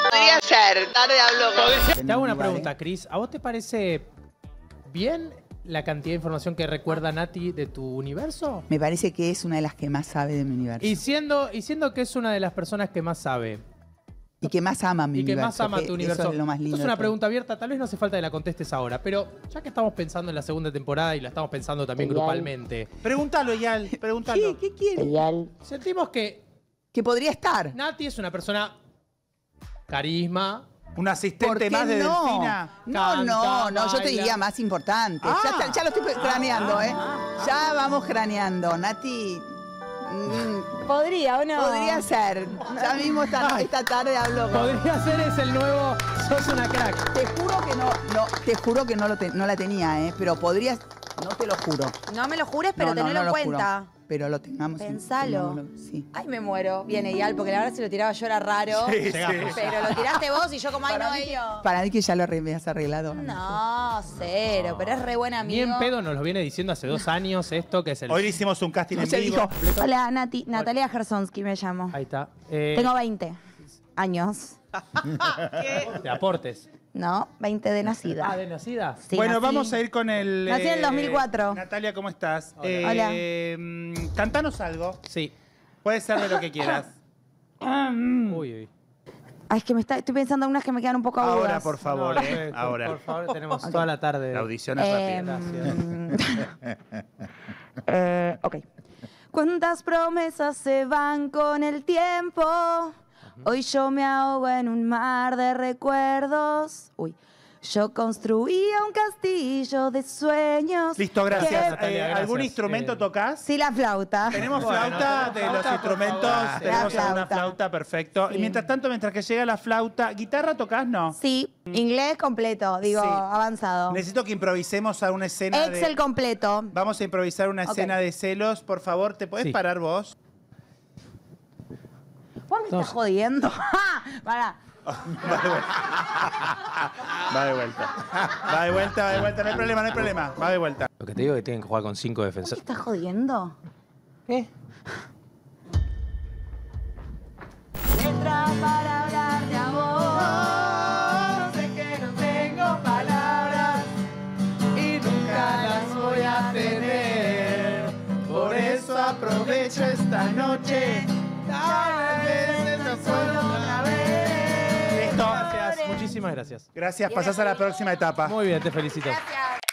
Podría ser, tarde hablo con... Te hago una pregunta, Cris. ¿A vos te parece bien la cantidad de información que recuerda Nati de tu universo? Me parece que es una de las que más sabe de mi universo. Y siendo que es una de las personas que más sabe. Y que más ama mi Y que universo. más ama tu universo. Eso es lo más lindo. Esto es una pregunta abierta, tal vez no hace falta que la contestes ahora, pero ya que estamos pensando en la segunda temporada y la estamos pensando también grupalmente. Pregúntalo, Eyal, pregúntalo. ¿Qué quiere? Sentimos que Que podría estar. Nati es una persona carisma. Un asistente ¿Por qué más de no? Delfina. No, yo te diría más importante. Ya lo estoy craneando, ¿eh? Ya vamos craneando. Nati, ¿Podría o no? podría ser. Ya mismo esta tarde hablo con... Podría ser es el nuevo sos una crack. Te juro que no la tenía, ¿eh? Pero podrías... No te lo juro. No me lo jures, pero No, tenelo en lo cuenta. juro. Pero lo tengamos Pensalo. Sí. Ay, me muero. Viene Eyal, porque la verdad si lo tiraba yo era raro. Sí, Llegamos. Pero lo tiraste vos y yo como, ay, no, ellos. Para mí que ya lo habías arreglado. No, cero, pero es re buen amigo. Ni en pedo nos lo viene diciendo hace 2 años esto, que es el... Hoy le hicimos un casting en Se vivo. dijo. Hola, Natalia Gersonsky me llamo. Ahí está. Tengo 20 años. De aportes. No, 20 de nacida. Ah, ¿de nacida? Sí, Bueno, nací. vamos a ir con el... Nací en el 2004. Natalia, ¿cómo estás? Hola. Cantanos algo. Sí. Puede ser de lo que quieras. Uy, uy. Ay, es que estoy pensando en unas que me quedan un poco agudas. Ahora, por favor, No, ahora. Por favor, tenemos toda la tarde. La audición es rápida. Ok. ¿Cuántas promesas se van con el tiempo? Hoy yo me ahogo en un mar de recuerdos. Uy. Yo construía un castillo de sueños. Listo, gracias. Gracias, Natalia, gracias. ¿Algún instrumento tocas? Sí, la flauta. Tenemos Bueno, flauta de los por instrumentos. favor. Tenemos La una flauta. flauta, perfecto. Sí. Y mientras tanto, mientras que llega la flauta, ¿guitarra tocas? No. Sí, inglés completo, digo, Sí. avanzado. Necesito que improvisemos a una escena Excel completo. Vamos a improvisar una Ok. escena de celos. Por favor, ¿te podés Sí. parar vos? ¿Vos me estás jodiendo? Pará. Va de vuelta. Va de vuelta. No hay problema. Va de vuelta. Lo que te digo es que tienen que jugar con 5 ¿Me defensores. estás jodiendo? Letra para hablar de amor. Sé que no tengo palabras y nunca las voy a tener. Por eso aprovecho esta noche. Tal vez no solo una vez. Listo. Gracias, muchísimas gracias. Gracias, pasás a la próxima etapa. Muy bien, te felicito. Gracias.